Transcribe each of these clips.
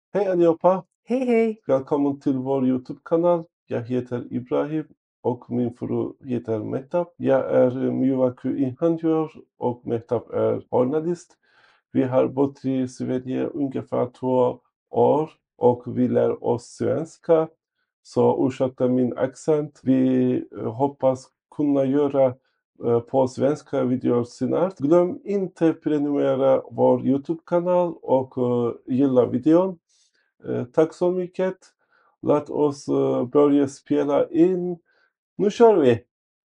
Hey Aliopa, Hey, hey. willkommen til vor YouTube-kanal. Jeg heter Ibrahim og min fru heter Mehtap. Jeg er müvakkil-ingeniør og Mehtap er journalist. Vi har bodd i Sverige ungefär 2 år och vi lär oss svenska. Så ursäkta min accent. Vi hoppas kunna göra på svenska videor snart. Glöm inte prenumerera vår YouTube-kanal och gilla videon. Tack så mycket. Låt oss börja spela in. Nu kör vi.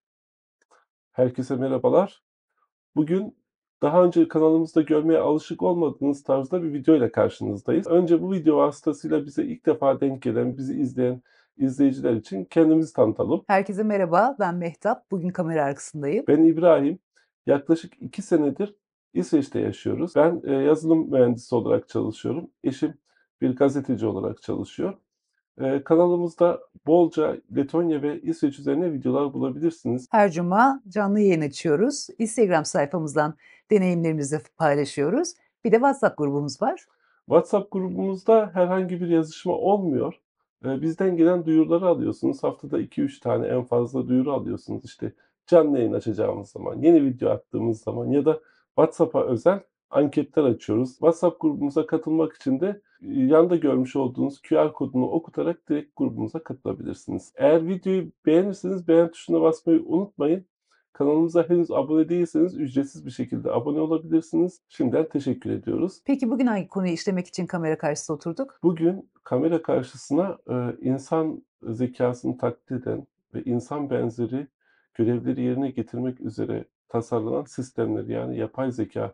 Herkese merhabalar. Bugün daha önce kanalımızda görmeye alışık olmadığınız tarzda bir video ile karşınızdayız. Önce bu video vasıtasıyla bize ilk defa denk gelen, bizi izleyen izleyiciler için kendimizi tanıtalım. Herkese merhaba, ben Mehtap. Bugün kamera arkasındayım. Ben İbrahim. Yaklaşık 2 senedir İsveç'te yaşıyoruz. Ben yazılım mühendisi olarak çalışıyorum. Eşim bir gazeteci olarak çalışıyor. Kanalımızda bolca Letonya ve İsveç üzerine videolar bulabilirsiniz. Her cuma canlı yayın açıyoruz. Instagram sayfamızdan deneyimlerimizi paylaşıyoruz. Bir de WhatsApp grubumuz var. WhatsApp grubumuzda herhangi bir yazışma olmuyor. Bizden gelen duyuruları alıyorsunuz. Haftada 2-3 tane en fazla duyuru alıyorsunuz. İşte canlı yayın açacağımız zaman, yeni video attığımız zaman ya da WhatsApp'a özel anketler açıyoruz. WhatsApp grubumuza katılmak için de yanda görmüş olduğunuz QR kodunu okutarak direkt grubumuza katılabilirsiniz. Eğer videoyu beğenirseniz beğen tuşuna basmayı unutmayın. Kanalımıza henüz abone değilseniz ücretsiz bir şekilde abone olabilirsiniz. Şimdiden teşekkür ediyoruz. Peki bugün hangi konuyu işlemek için kamera karşısında oturduk? Bugün kamera karşısına, insan zekâsını taklit eden ve insan benzeri görevleri yerine getirmek üzere tasarlanan sistemleri, yani yapay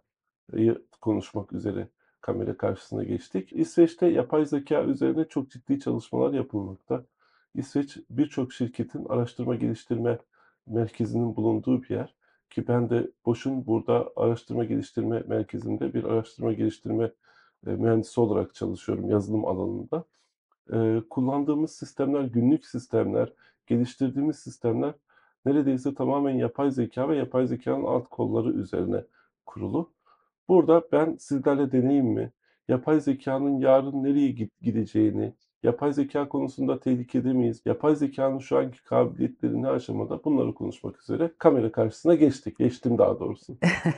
zekâyı konuşmak üzere kamera karşısına geçtik. İsveç'te yapay zekâ üzerine çok ciddi çalışmalar yapılmakta. İsveç, birçok şirketin araştırma geliştirme merkezinin bulunduğu bir yer ki ben de BOŞ'un burada araştırma geliştirme merkezinde bir araştırma geliştirme mühendisi olarak çalışıyorum yazılım alanında. Kullandığımız sistemler, günlük sistemler, geliştirdiğimiz sistemler neredeyse tamamen yapay zekâ ve yapay zekânın alt kolları üzerine kurulu. Burada ben sizlerle deneyimimi, yapay zekânın yarın nereye gideceğini, yapay zekâ konusunda tehlikede miyiz, yapay zekânın şu anki kabiliyetleri ne aşamada, bunları konuşmak üzere kamera karşısına geçtim daha doğrusu.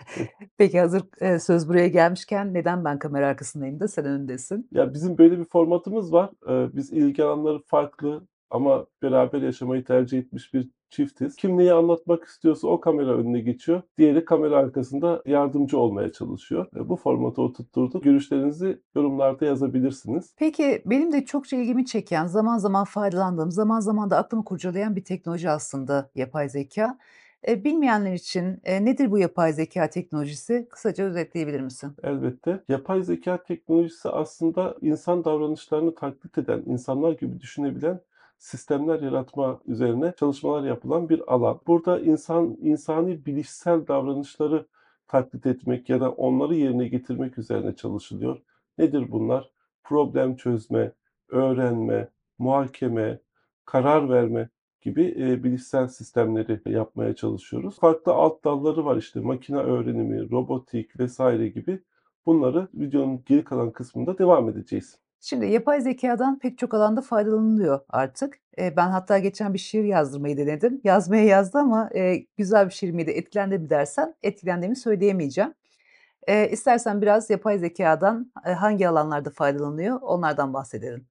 Peki hazır söz buraya gelmişken neden ben kamera arkasındayım da sen öndesin? Ya, bizim böyle bir formatımız var. Biz ilgi alanları farklı ama beraber yaşamayı tercih etmiş bir çiftiz. Kim neyi anlatmak istiyorsa o kamera önüne geçiyor. Diğeri kamera arkasında yardımcı olmaya çalışıyor. Bu formatı oturtturduk. Görüşlerinizi yorumlarda yazabilirsiniz. Peki benim de çokça ilgimi çeken, zaman zaman faydalandığım, zaman zaman da aklımı kurcalayan bir teknoloji aslında yapay zeka. Bilmeyenler için, nedir bu yapay zeka teknolojisi? Kısaca özetleyebilir misin? Elbette. Yapay zeka teknolojisi aslında insan davranışlarını taklit eden, insanlar gibi düşünebilen sistemler yaratma üzerine çalışmalar yapılan bir alan. Burada insani bilişsel davranışları taklit etmek ya da onları yerine getirmek üzerine çalışılıyor. Nedir bunlar? Problem çözme, öğrenme, muhakeme, karar verme gibi, bilişsel sistemleri yapmaya çalışıyoruz. Farklı alt dalları var, işte makine öğrenimi, robotik vesaire gibi. Bunları videonun geri kalan kısmında devam edeceğiz. Şimdi yapay zekâdan pek çok alanda faydalanılıyor artık. Ben hatta geçen bir şiir yazdırmayı denedim. Yazmaya yazdı ama, güzel bir şiir miydi, etkilendi mi dersen etkilendiğimi söyleyemeyeceğim. İstersen biraz yapay zekâdan, hangi alanlarda faydalanılıyor onlardan bahsedelim.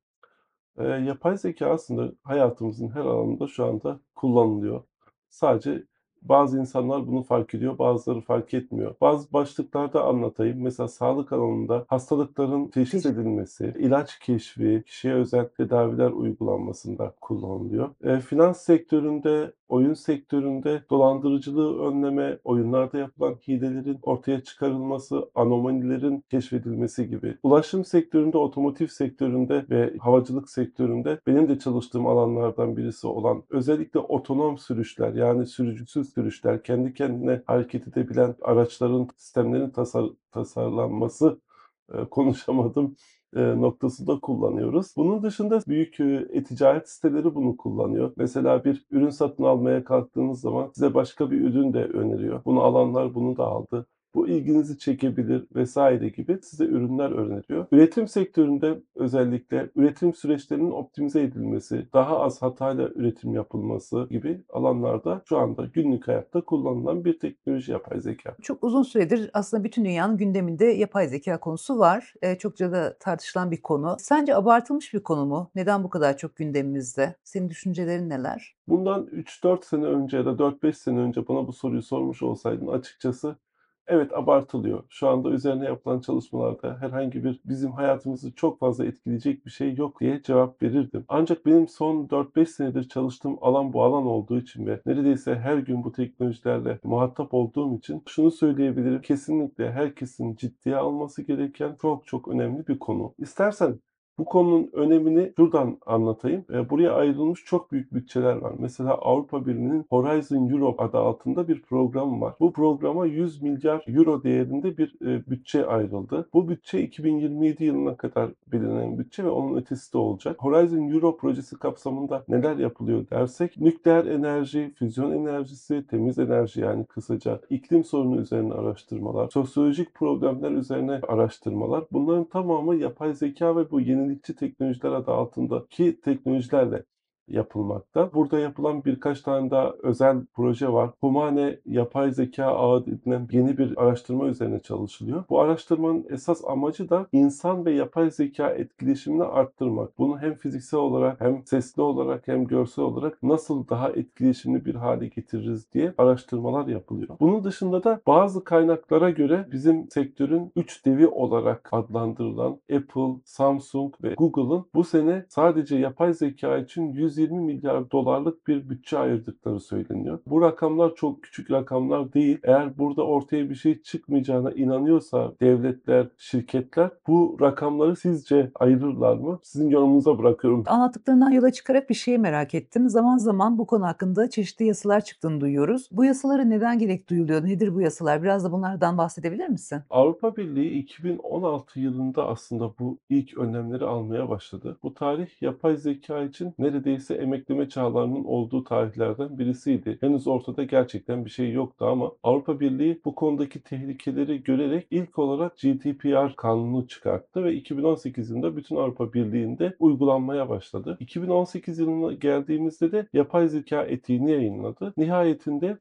Yapay zeka aslında hayatımızın her alanında şu anda kullanılıyor. Sadece bazı insanlar bunu fark ediyor, bazıları fark etmiyor. Bazı başlıklarda anlatayım. Mesela sağlık alanında hastalıkların teşhis Keşif. edilmesi, ilaç keşfi, kişiye özel tedaviler uygulanmasında kullanılıyor. Finans sektöründe, oyun sektöründe dolandırıcılığı önleme, oyunlarda yapılan hilelerin ortaya çıkarılması, anomalilerin keşfedilmesi gibi. Ulaşım sektöründe, otomotiv sektöründe ve havacılık sektöründe benim de çalıştığım alanlardan birisi olan özellikle otonom sürüşler, yani sürücüsüz sürüşler, kendi kendine hareket edebilen araçların, sistemlerin tasarlanması, konuşamadım, noktasında kullanıyoruz. Bunun dışında büyük, e-ticaret siteleri bunu kullanıyor. Mesela bir ürün satın almaya kalktığınız zaman size başka bir ürün de öneriyor. Bunu alanlar bunu da aldı. bu ilginizi çekebilir vesaire gibi size ürünler öneriyor. Üretim sektöründe özellikle üretim süreçlerinin optimize edilmesi, daha az hatayla üretim yapılması gibi alanlarda şu anda günlük hayatta kullanılan bir teknoloji yapay zeka. Çok uzun süredir aslında bütün dünyanın gündeminde yapay zeka konusu var. Çokça da tartışılan bir konu. Sence abartılmış bir konu mu? Neden bu kadar çok gündemimizde? Senin düşüncelerin neler? Bundan 3-4 sene önce ya da 4-5 sene önce bana bu soruyu sormuş olsaydın açıkçası evet abartılıyor. Şu anda üzerine yapılan çalışmalarda herhangi bir bizim hayatımızı çok fazla etkileyecek bir şey yok diye cevap verirdim. Ancak benim son 4-5 senedir çalıştığım alan bu alan olduğu için ve neredeyse her gün bu teknolojilerle muhatap olduğum için şunu söyleyebilirim. Kesinlikle herkesin ciddiye alması gereken çok çok önemli bir konu. İstersen bu konunun önemini şuradan anlatayım. Buraya ayrılmış çok büyük bütçeler var. Mesela Avrupa Birliği'nin Horizon Europe adı altında bir program var. Bu programa 100 milyar euro değerinde bir bütçe ayrıldı. Bu bütçe 2027 yılına kadar belirlenen bütçe ve onun ötesi de olacak. Horizon Europe projesi kapsamında neler yapılıyor dersek, nükleer enerji, füzyon enerjisi, temiz enerji yani kısaca iklim sorunu üzerine araştırmalar, sosyolojik problemler üzerine araştırmalar. Bunların tamamı yapay zeka ve bu yenilikçi teknolojiler adı altındaki teknolojilerle yapılmakta. Burada yapılan birkaç tane daha özel proje var. Humane Yapay Zeka Ağı denilen yeni bir araştırma üzerine çalışılıyor. Bu araştırmanın esas amacı da insan ve yapay zeka etkileşimini arttırmak. Bunu hem fiziksel olarak hem sesli olarak hem görsel olarak nasıl daha etkileşimli bir hale getiririz diye araştırmalar yapılıyor. Bunun dışında da bazı kaynaklara göre bizim sektörün 3 devi olarak adlandırılan Apple, Samsung ve Google'ın bu sene sadece yapay zeka için 120 milyar dolarlık bir bütçe ayırdıkları söyleniyor. Bu rakamlar çok küçük rakamlar değil. Eğer burada ortaya bir şey çıkmayacağına inanıyorsa devletler, şirketler bu rakamları sizce ayırırlar mı? Sizin yorumunuza bırakıyorum. Anlattıklarından yola çıkarak bir şeyi merak ettim. Zaman zaman bu konu hakkında çeşitli yasalar çıktığını duyuyoruz. Bu yasalara neden gerek duyuluyor? Nedir bu yasalar? Biraz da bunlardan bahsedebilir misin? Avrupa Birliği 2016 yılında aslında bu ilk önlemleri almaya başladı. Bu tarih yapay zeka için neredeyse emekleme çağlarının olduğu tarihlerden birisiydi. Henüz ortada gerçekten bir şey yoktu ama Avrupa Birliği bu konudaki tehlikeleri görerek ilk olarak GDPR kanunu çıkarttı ve 2018 yılında bütün Avrupa Birliği'nde uygulanmaya başladı. 2018 yılına geldiğimizde de yapay zeka etiğini yayınladı. Nihayetinde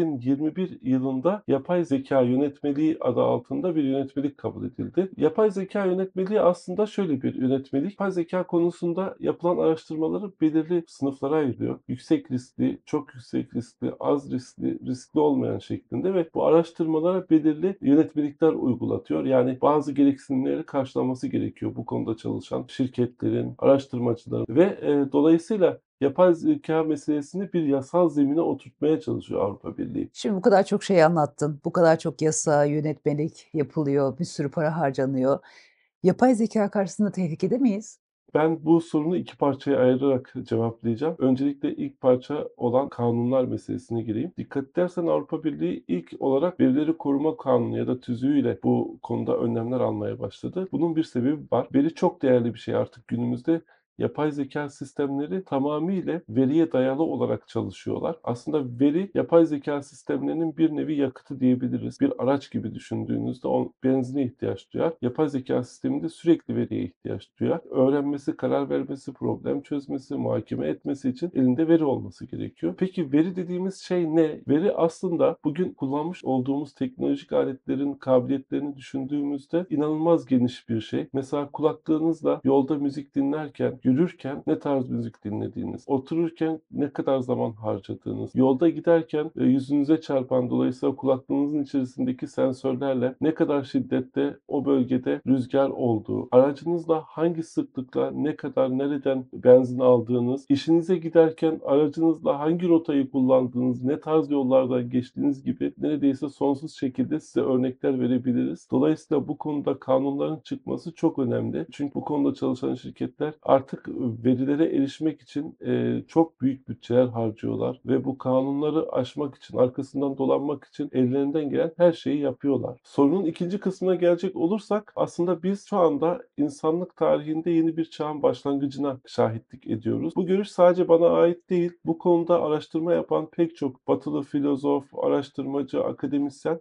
2021 yılında yapay zeka yönetmeliği adı altında bir yönetmelik kabul edildi. Yapay zeka yönetmeliği aslında şöyle bir yönetmelik. Yapay zeka konusunda yapılan araştırmaları belirli sınıflara ayırıyor. Yüksek riskli, çok yüksek riskli, az riskli, riskli olmayan şeklinde ve bu araştırmalara belirli yönetmelikler uygulatıyor. Yani bazı gereksinimleri karşılaması gerekiyor bu konuda çalışan şirketlerin, araştırmacıların ve dolayısıyla yapay zeka meselesini bir yasal zemine oturtmaya çalışıyor Avrupa Birliği. Şimdi bu kadar çok şey anlattın. Bu kadar çok yasa, yönetmelik yapılıyor, bir sürü para harcanıyor. Yapay zeka karşısında tehlikede miyiz? Ben bu sorunu 2 parçaya ayırarak cevaplayacağım. Öncelikle ilk parça olan kanunlar meselesine gireyim. Dikkat edersen Avrupa Birliği ilk olarak Verileri Koruma Kanunu ya da tüzüğüyle bu konuda önlemler almaya başladı. Bunun bir sebebi var. Veri çok değerli bir şey artık günümüzde. Yapay zeka sistemleri tamamıyla veriye dayalı olarak çalışıyorlar. Aslında veri yapay zeka sistemlerinin bir nevi yakıtı diyebiliriz. Bir araç gibi düşündüğünüzde o benzine ihtiyaç duyar. Yapay zeka sisteminde sürekli veriye ihtiyaç duyar. Öğrenmesi, karar vermesi, problem çözmesi, muhakeme etmesi için elinde veri olması gerekiyor. Peki veri dediğimiz şey ne? Veri aslında bugün kullanmış olduğumuz teknolojik aletlerin kabiliyetlerini düşündüğümüzde inanılmaz geniş bir şey. Mesela kulaklığınızla yolda müzik dinlerken, yürürken ne tarz müzik dinlediğiniz, otururken ne kadar zaman harcadığınız, yolda giderken yüzünüze çarpan dolayısıyla kulaklığınızın içerisindeki sensörlerle ne kadar şiddette o bölgede rüzgar olduğu, aracınızla hangi sıklıkla ne kadar nereden benzin aldığınız, işinize giderken aracınızla hangi rotayı kullandığınız, ne tarz yollardan geçtiğiniz gibi neredeyse sonsuz şekilde size örnekler verebiliriz. Dolayısıyla bu konuda kanunların çıkması çok önemli. Çünkü bu konuda çalışan şirketler artık verilere erişmek için çok büyük bütçeler harcıyorlar ve bu kanunları aşmak için, arkasından dolanmak için ellerinden gelen her şeyi yapıyorlar. Sorunun ikinci kısmına gelecek olursak aslında biz şu anda insanlık tarihinde yeni bir çağın başlangıcına şahitlik ediyoruz. Bu görüş sadece bana ait değil. Bu konuda araştırma yapan pek çok batılı filozof, araştırmacı, akademisyen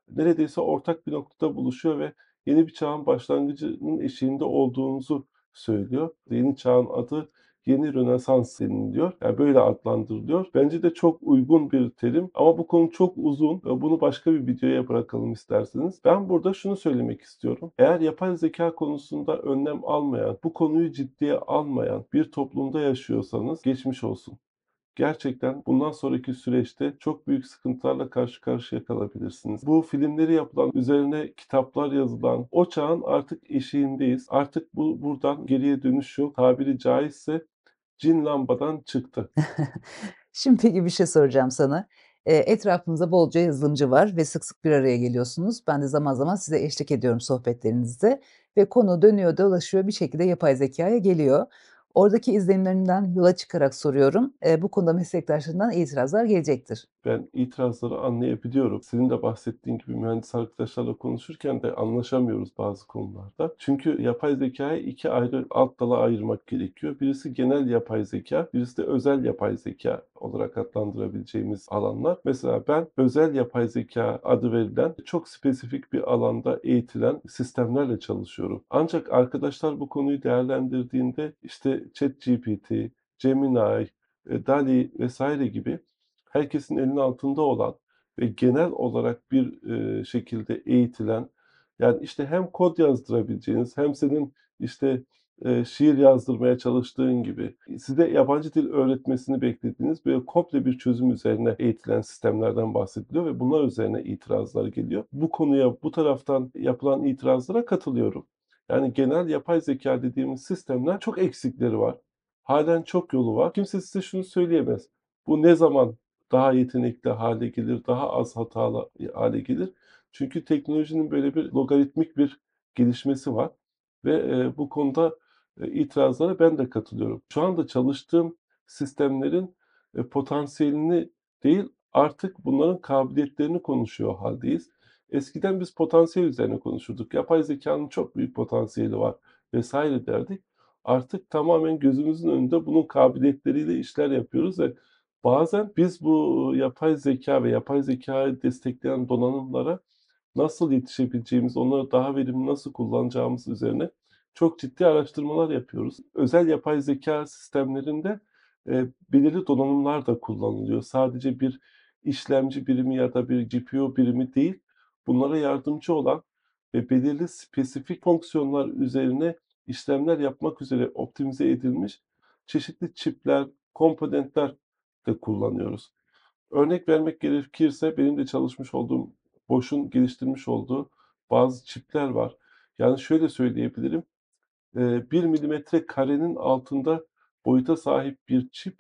neredeyse ortak bir noktada buluşuyor ve yeni bir çağın başlangıcının eşiğinde olduğumuzu söylüyor. Yeni çağın adı yeni Rönesans deniliyor. Yani böyle adlandırılıyor. Bence de çok uygun bir terim ama bu konu çok uzun. Bunu başka bir videoya bırakalım isterseniz. Ben burada şunu söylemek istiyorum. Eğer yapay zeka konusunda önlem almayan, bu konuyu ciddiye almayan bir toplumda yaşıyorsanız geçmiş olsun. Gerçekten bundan sonraki süreçte çok büyük sıkıntılarla karşı karşıya kalabilirsiniz. Bu filmleri yapılan, üzerine kitaplar yazılan, o çağın artık eşiğindeyiz. Artık buradan geriye dönüş yok. Tabiri caizse cin lambadan çıktı. Şimdi peki bir şey soracağım sana. Etrafımızda bolca yazılımcı var ve sık sık bir araya geliyorsunuz. Ben de zaman zaman size eşlik ediyorum sohbetlerinizde ve konu dönüyor dolaşıyor bir şekilde yapay zekâya geliyor. Oradaki izlenimlerinden yola çıkarak soruyorum. Bu konuda meslektaşlarından itirazlar gelecektir. Ben itirazları anlayabiliyorum. Senin de bahsettiğin gibi mühendis arkadaşlarla konuşurken de anlaşamıyoruz bazı konularda. Çünkü yapay zekâyı 2 ayrı alt dala ayırmak gerekiyor. Birisi genel yapay zeka, birisi de özel yapay zeka olarak adlandırabileceğimiz alanlar. Mesela ben özel yapay zeka adı verilen çok spesifik bir alanda eğitilen sistemlerle çalışıyorum. Ancak arkadaşlar bu konuyu değerlendirdiğinde işte ChatGPT, Gemini, DALL-E vs. gibi herkesin elinin altında olan ve genel olarak bir, şekilde eğitilen, yani, işte, hem kod yazdırabileceğiniz hem senin, işte, şiir yazdırmaya çalıştığın gibi, size yabancı dil öğretmesini beklediğiniz böyle komple bir çözüm üzerine eğitilen sistemlerden bahsediliyor ve bunlar üzerine itirazlar geliyor. Bu konuya, bu taraftan yapılan itirazlara katılıyorum. Yani, genel yapay zekâ dediğimiz sistemler çok eksikleri var. Hâlen çok yolu var. Kimse size şunu söyleyemez: Bu ne zaman daha yetenekli hale gelir, daha az hatalı hale gelir. Çünkü teknolojinin böyle bir logaritmik bir gelişmesi var ve, bu konuda, itirazlara ben de katılıyorum. Şu anda çalıştığım sistemlerin, potansiyelini değil, artık bunların kabiliyetlerini konuşuyor hâldeyiz. Eskiden biz potansiyel üzerine konuşurduk. Yapay zekânın çok büyük potansiyeli var vs. derdik. Artık tamamen gözümüzün önünde bunun kabiliyetleriyle işler yapıyoruz ve bazen biz bu yapay zekâ ve yapay zekâyı destekleyen donanımlara nasıl yetişebileceğimiz, onları daha verimli nasıl kullanacağımız üzerine çok ciddi araştırmalar yapıyoruz. Özel yapay zekâ sistemlerinde, belirli donanımlar da kullanılıyor. Sadece bir işlemci birimi ya da bir GPU birimi değil, bunlara yardımcı olan ve belirli spesifik fonksiyonlar üzerine işlemler yapmak üzere optimize edilmiş çeşitli çipler, komponentler de kullanıyoruz. Örnek vermek gerekirse benim de çalışmış olduğum, Bosch'un geliştirmiş olduğu bazı çipler var. Yani şöyle söyleyebilirim, 1 milimetre karenin altında boyuta sahip bir çip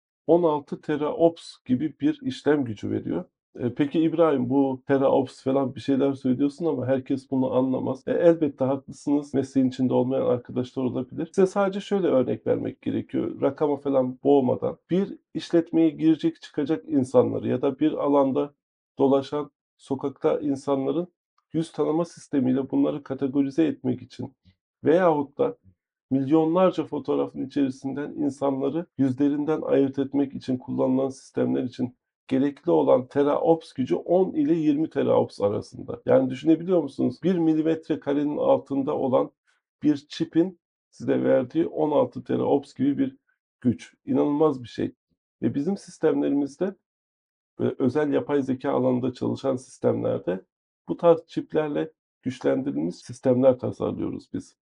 16 teraops gibi bir işlem gücü veriyor. Peki İbrahim, bu teraops falan bir şeyler söylüyorsun ama herkes bunu anlamaz. Elbette haklısınız. Mesleğin içinde olmayan arkadaşlar olabilir. Size sadece şöyle örnek vermek gerekiyor. Rakama falan boğmadan. Bir işletmeye girecek çıkacak insanları ya da bir alanda dolaşan sokakta insanların yüz tanıma sistemiyle bunları kategorize etmek için veyahut da milyonlarca fotoğrafın içerisinden insanları yüzlerinden ayırt etmek için kullanılan sistemler için gerekli olan teraops gücü 10 ile 20 teraops arasında. Yani düşünebiliyor musunuz? 1 milimetre karenin altında olan bir çipin size verdiği 16 teraops gibi bir güç. İnanılmaz bir şey. Ve bizim sistemlerimizde, özel yapay zeka alanında çalışan sistemlerde bu tarz çiplerle güçlendirilmiş sistemler tasarlıyoruz biz.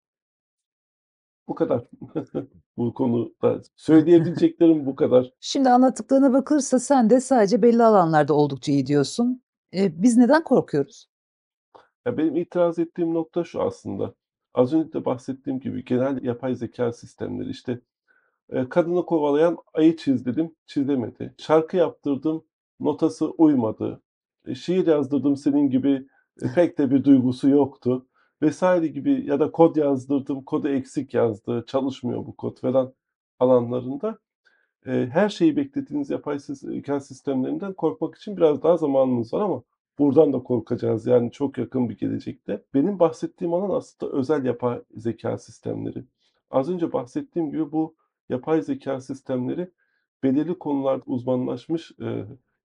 Bu kadar. Bu konuda söyleyebileceklerim bu kadar. Şimdi anlattıklarına bakılırsa sen de sadece belli alanlarda oldukça iyi diyorsun. Biz neden korkuyoruz? Ya, benim itiraz ettiğim nokta şu aslında. Az önce de bahsettiğim gibi genel yapay zekâ sistemleri, işte, kadını kovalayan ayı çizdirdim, çizemedi. Şarkı yaptırdım, notası uymadı. Şiir yazdırdım senin gibi, pek de bir duygusu yoktu vs. gibi ya da kod yazdırdım, kodu eksik yazdı, çalışmıyor bu kod falan alanlarında her şeyi beklediğiniz yapay zekâ sistemlerinden korkmak için biraz daha zamanınız var ama buradan da korkacağız, yani, çok yakın bir gelecekte. Benim bahsettiğim alan aslında özel yapay zekâ sistemleri. Az önce bahsettiğim gibi bu yapay zekâ sistemleri belirli konularda uzmanlaşmış,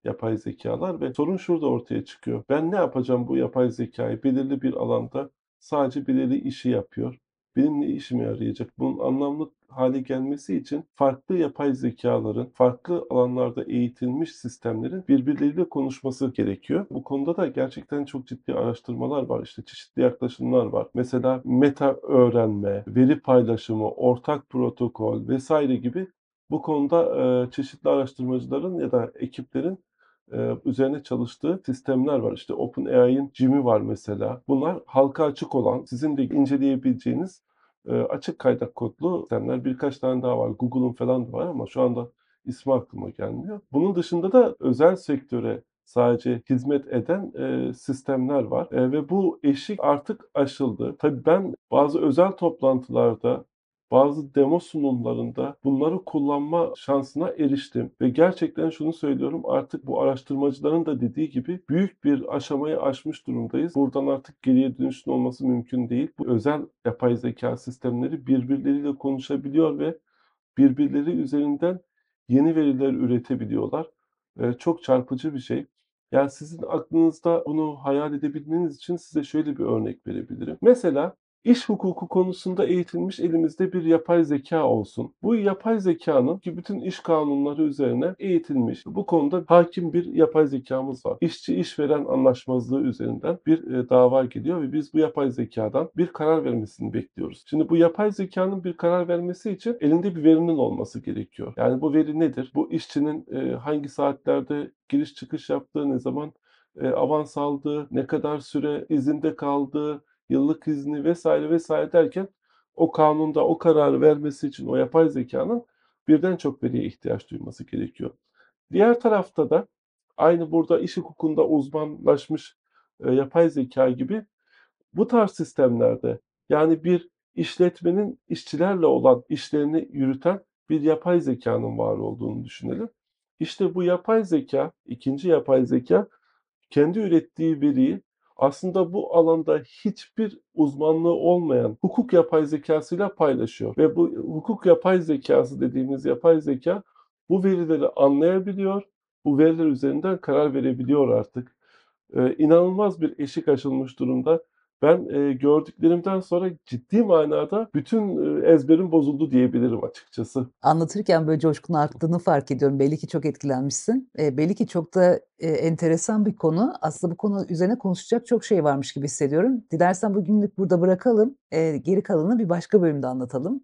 yapay zekalar ve sorun şurada ortaya çıkıyor. Ben ne yapacağım bu yapay zekâyı? Belirli bir alanda sadece belirli işi yapıyor. Benim ne işime yarayacak? Bunun anlamlı hale gelmesi için farklı yapay zekaların, farklı alanlarda eğitilmiş sistemlerin birbirleriyle konuşması gerekiyor. Bu konuda da gerçekten çok ciddi araştırmalar var. İşte çeşitli yaklaşımlar var. Mesela meta öğrenme, veri paylaşımı, ortak protokol vesaire gibi bu konuda, çeşitli araştırmacıların ya da ekiplerin, üzerine çalıştığı sistemler var. İşte OpenAI'ın Gem'i var mesela. Bunlar halka açık olan, sizin de inceleyebileceğiniz, açık kaynak kodlu sistemler. Birkaç tane daha var. Google'un falan da var ama şu anda ismi aklıma gelmiyor. Bunun dışında da özel sektöre sadece hizmet eden, sistemler var, ve bu eşik artık aşıldı. Tabii ben bazı özel toplantılarda, bazı demo sunumlarında bunları kullanma şansına eriştim ve gerçekten şunu söylüyorum, artık bu araştırmacıların da dediği gibi büyük bir aşamayı aşmış durumdayız. Buradan artık geriye dönüşün olması mümkün değil. Bu özel yapay zekâ sistemleri birbirleriyle konuşabiliyor ve birbirleri üzerinden yeni veriler üretebiliyorlar. Çok çarpıcı bir şey. Yani sizin aklınızda bunu hayal edebilmeniz için size şöyle bir örnek verebilirim. Mesela iş hukuku konusunda eğitilmiş elimizde bir yapay zeka olsun. Bu yapay zekanın ki bütün iş kanunları üzerine eğitilmiş. Bu konuda hakim bir yapay zekamız var. İşçi işveren anlaşmazlığı üzerinden bir dava geliyor ve biz bu yapay zekadan bir karar vermesini bekliyoruz. Şimdi bu yapay zekanın bir karar vermesi için elinde bir verinin olması gerekiyor. Yani bu veri nedir? Bu işçinin hangi saatlerde giriş çıkış yaptığı, ne zaman avans aldığı, ne kadar süre izinde kaldığı, yıllık izni vesaire vesaire derken o kanunda o kararı vermesi için o yapay zekanın birden çok veriye ihtiyaç duyması gerekiyor. Diğer tarafta da aynı burada iş hukukunda uzmanlaşmış, yapay zeka gibi bu tarz sistemlerde, yani bir işletmenin işçilerle olan işlerini yürüten bir yapay zekânın var olduğunu düşünelim. İşte bu yapay zekâ, ikinci yapay zekâ kendi ürettiği veriyi aslında bu alanda hiçbir uzmanlığı olmayan hukuk yapay zekâsıyla paylaşıyor ve bu hukuk yapay zekâsı dediğimiz yapay zekâ bu verileri anlayabiliyor, bu veriler üzerinden karar verebiliyor artık. İnanılmaz bir eşik aşılmış durumda. Ben, gördüklerimden sonra ciddi manada bütün, ezberim bozuldu diyebilirim açıkçası. Anlatırken böyle coşkun arttığını fark ediyorum. Belli ki çok etkilenmişsin. Belli ki çok da, enteresan bir konu. Aslında bu konu üzerine konuşacak çok şey varmış gibi hissediyorum. Dilersen bugünlük burada bırakalım. Geri kalanını bir başka bölümde anlatalım.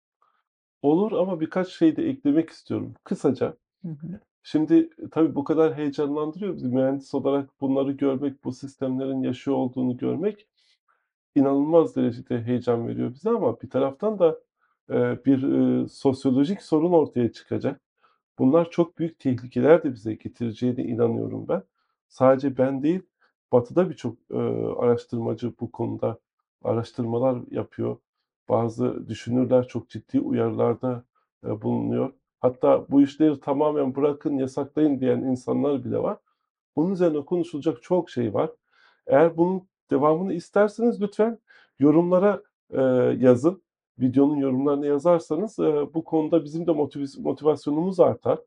Olur ama birkaç şey de eklemek istiyorum kısaca. Hı hı. Şimdi, tabii bu kadar heyecanlandırıyor bizi. Mühendis olarak bunları görmek, bu sistemlerin yaşıyor olduğunu görmek inanılmaz derecede heyecan veriyor bize ama bir taraftan da, bir, sosyolojik sorun ortaya çıkacak. Bunlar çok büyük tehlikeler de bize getireceğine inanıyorum ben. Sadece ben değil, Batı'da birçok, araştırmacı bu konuda araştırmalar yapıyor. Bazı düşünürler çok ciddi uyarılarda, bulunuyor. Hatta bu işleri tamamen bırakın, yasaklayın diyen insanlar bile var. Bunun üzerine konuşulacak çok şey var. Eğer bunun devamını isterseniz lütfen yorumlara, yazın. Videonun yorumlarına yazarsanız, bu konuda bizim de motivasyonumuz artar.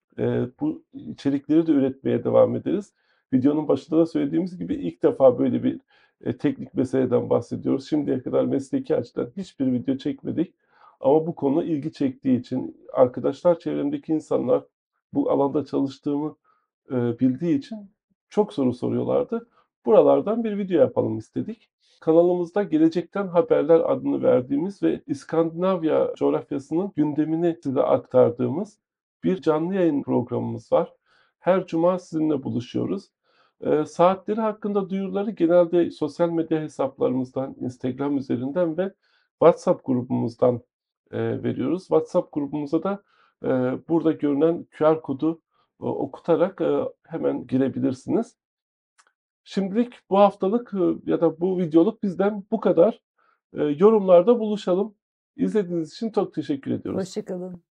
Bu içerikleri de üretmeye devam ederiz. Videonun başında da söylediğimiz gibi ilk defa böyle bir, teknik meseleden bahsediyoruz. Şimdiye kadar mesleki açıdan hiçbir video çekmedik ama bu konu ilgi çektiği için, arkadaşlar, çevremdeki insanlar bu alanda çalıştığımı, bildiği için çok soru soruyorlardı. Buralardan bir video yapalım istedik. Kanalımızda Gelecekten Haberler adını verdiğimiz ve İskandinavya coğrafyasının gündemini size aktardığımız bir canlı yayın programımız var. Her cuma sizinle buluşuyoruz. Saatleri hakkında duyuruları genelde sosyal medya hesaplarımızdan, Instagram üzerinden ve WhatsApp grubumuzdan, veriyoruz. WhatsApp grubumuza da, burada görünen QR kodu, okutarak, hemen girebilirsiniz. Şimdilik bu haftalık, ya da bu videoluk bizden bu kadar. Yorumlarda buluşalım. İzlediğiniz için çok teşekkür ediyoruz. Hoşça kalın.